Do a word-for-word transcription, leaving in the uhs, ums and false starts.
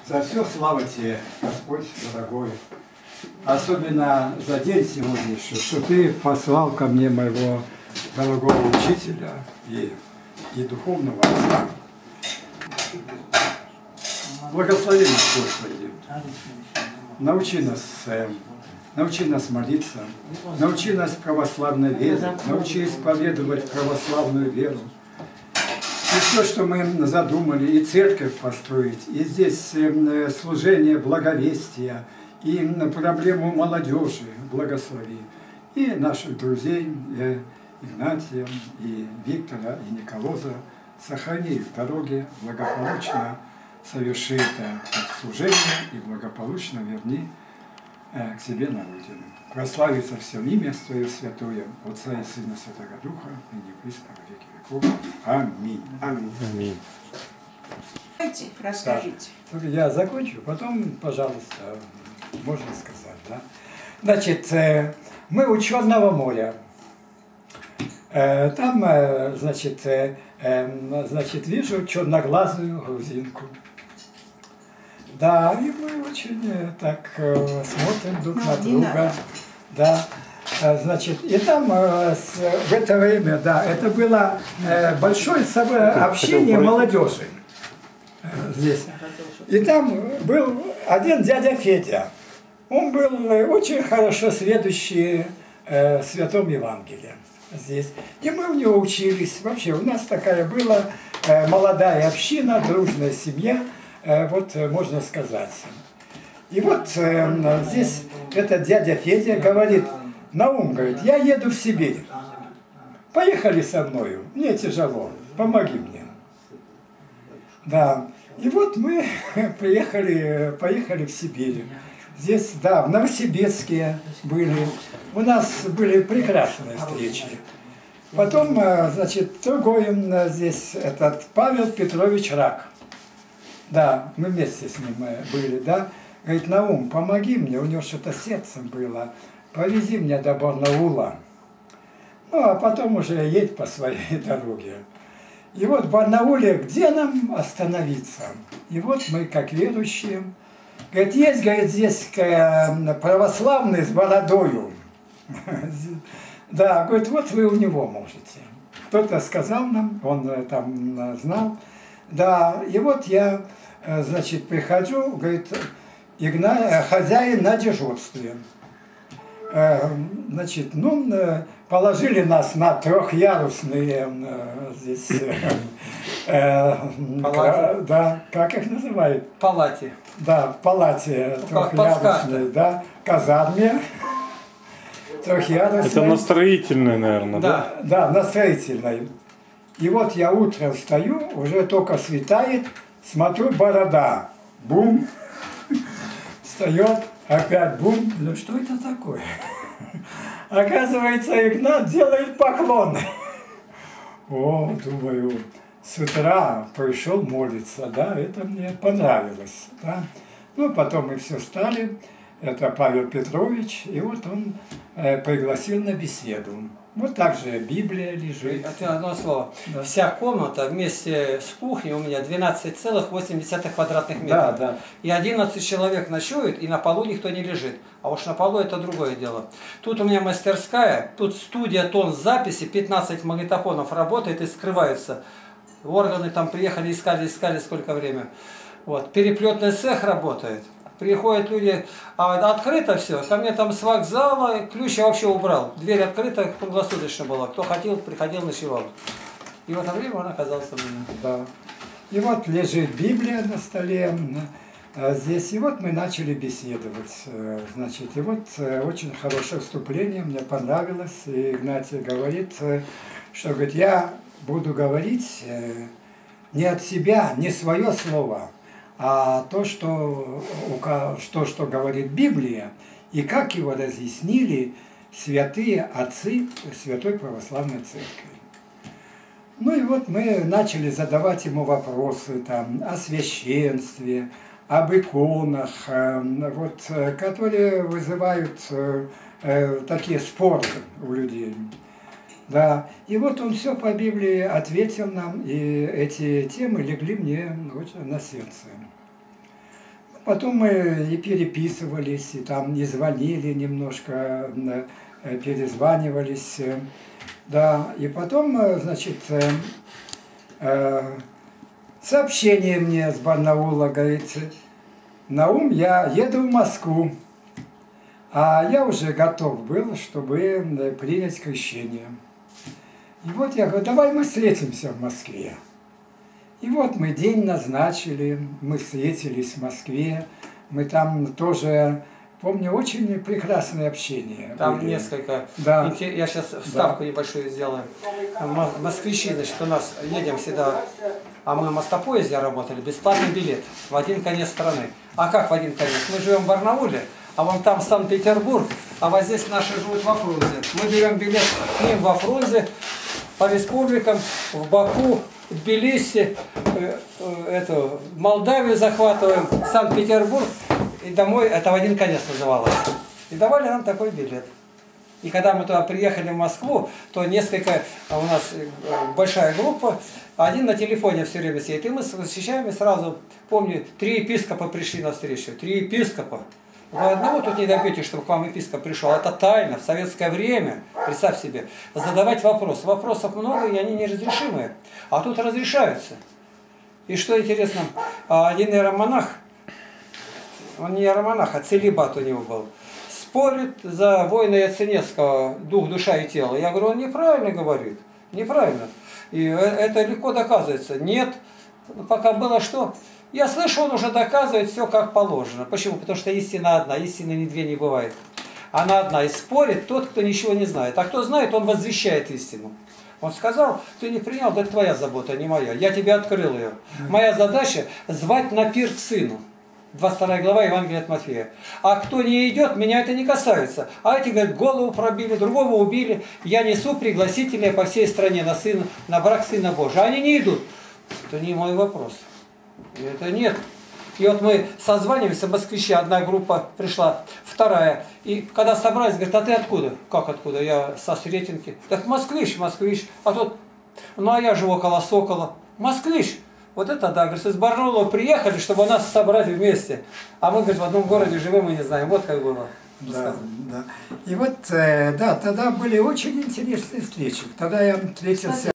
За все слава Тебе, Господь дорогой. Особенно за день сегодняшний, что Ты послал ко мне моего дорогого учителя и, и духовного отца. Благослови нас, Господи. Научи нас, э, научи нас молиться, научи нас православной вере, научи исповедовать православную веру. И все, что мы задумали, и церковь построить, и здесь э, служение благовестия, и проблему молодежи благослови, и наших друзей, э, Игнатия, и Виктора, и Николоза, сохрани в дороге, благополучно соверши это служение и благополучно верни э, к себе на родину. Прославится все имя Твое святое, Отца и Сына Святого Духа, и не присно во веки веков. Аминь. Аминь. Аминь. Расскажите. Так, я закончу, потом, пожалуйста, можно сказать, да? Значит, э, мы у Черного моря. Э, там, э, значит, э, э, значит, вижу черноглазую грузинку. Да, и мы очень э, так э, смотрим друг на друга. Да. Э, значит, и там э, с, в это время, да, это было э, большое общение молодежи э, здесь. И там был один дядя Федя. Он был очень хорошо сведущий э, в Святом Евангелии здесь. И мы у него учились. Вообще у нас такая была э, молодая община, дружная семья, э, вот э, можно сказать. И вот э, здесь этот дядя Федя говорит: Наум, говорит, я еду в Сибирь. Поехали со мною, мне тяжело, помоги мне. Да. И вот мы приехали, поехали в Сибирь. Здесь, да, в Новосибирске были. У нас были прекрасные встречи. Потом, значит, другой здесь этот Павел Петрович Рак. Да, мы вместе с ним были, да. Говорит: Наум, помоги мне, у него что-то с сердцем было. Повези меня до Барнаула. Ну, а потом уже едь по своей дороге. И вот в Барнауле, где нам остановиться? И вот мы, как верующие, говорит, есть, говорит, здесь православный с бородою. Да, говорит, вот вы у него можете. Кто-то сказал нам, он там знал. Да, и вот я, значит, прихожу, говорит, Игна... хозяин на дежурстве. Значит, ну, положили нас на трехъярусные здесь, э, да, как их называют? Палате. Да, в палате трехъярусной, да, казарме трехъярусной. Это на строительной, наверное, да? Да, да, на строительной. И вот я утром встаю, уже только светает, смотрю, борода, бум, встает. Опять бум, ну что это такое? Оказывается, Игнат делает поклоны. О, думаю, с утра пришел молиться, да, это мне понравилось, да. Ну, потом мы все стали, это Павел Петрович, и вот он э, пригласил на беседу. Вот так же Библия лежит. Это одно слово. Да. Вся комната вместе с кухней у меня двенадцать целых восемь десятых квадратных метров. Да, да. И одиннадцать человек ночуют, и на полу никто не лежит. А уж на полу это другое дело. Тут у меня мастерская, тут студия тон записи, пятнадцать магнитофонов работает и скрываются. Органы там приехали, искали, искали сколько время. Вот. Переплетный цех работает. Приходят люди, а открыто все. Ко мне там с вокзала, ключ я вообще убрал. Дверь открыта, круглосуточно была. Кто хотел, приходил, ночевал. И в это время он оказался у меня. Да. И вот лежит Библия на столе здесь. И вот мы начали беседовать. Значит, и вот очень хорошее вступление, мне понравилось. И Игнатий говорит, что говорит, я буду говорить не от себя, не свое слово, а то, что, что, что говорит Библия, и как его разъяснили святые отцы Святой Православной Церкви. Ну и вот мы начали задавать ему вопросы там, о священстве, об иконах, вот, которые вызывают э, такие споры у людей. Да, и вот он все по Библии ответил нам, и эти темы легли мне очень на сердце. Потом мы и переписывались, и там не звонили немножко, э, перезванивались. э, Да, и потом, э, значит, э, э, сообщение мне с Барнаула, говорит: Наум, я еду в Москву. А я уже готов был, чтобы э, принять крещение. И вот я говорю: давай мы встретимся в Москве. И вот мы день назначили, мы встретились в Москве, мы там тоже, помню, очень прекрасное общение. Там были. несколько. Да. Я сейчас вставку Да. небольшую сделаю. М- Москвичи, значит, у нас едем всегда, а мы в мостопоезде работали, бесплатный билет в один конец страны. А как в один конец? Мы живем в Барнауле, а вон там Санкт-Петербург, а вот здесь наши живут во Фрунзе. Мы берем билет к ним во Фрунзе, по республикам, в Баку, в Тбилиси, э, э, эту, Молдавию захватываем, Санкт-Петербург, и домой, это в один конец называлось. И давали нам такой билет. И когда мы туда приехали в Москву, то несколько, у нас э, большая группа, один на телефоне все время сидит, и мы защищаем, и сразу, помню, три епископа пришли на встречу, три епископа. Вы одного тут не добьетесь, чтобы к вам епископ пришел. Это тайна. В советское время, представь себе, задавать вопросы. Вопросов много, и они неразрешимые. А тут разрешаются. И что интересно, один иеромонах, он не иеромонах, а целибат у него был, спорит за воина Яценецкого, дух, душа и тело. Я говорю, он неправильно говорит. Неправильно. И это легко доказывается. Нет, пока было что... Я слышу, он уже доказывает все как положено. Почему? Потому что истина одна, истины ни две не бывает. Она одна. И спорит тот, кто ничего не знает. А кто знает, он возвещает истину. Он сказал, ты не принял, да это твоя забота, а не моя. Я тебе открыл ее. Моя задача звать на пир к сыну. двадцать вторая глава Евангелия от Матфея. А кто не идет, меня это не касается. А эти, говорят, голову пробили, другого убили. Я несу пригласителя по всей стране на, сына, на брак Сына Божия. Они не идут. Это не мой вопрос. Это нет. И вот мы созваниваемся, москвичи, одна группа пришла, вторая. И когда собрались, говорят, а ты откуда? Как откуда? Я со Сретенки. Так москвич, москвич. А тут, ну а я живу около Сокола. Москвич. Вот это да, говорит, из Барнаула приехали, чтобы нас собрать вместе. А мы, говорит, в одном городе живем и не знаем. Вот как было. Да, да. И вот, э, да, тогда были очень интересные встречи. Тогда я встретился...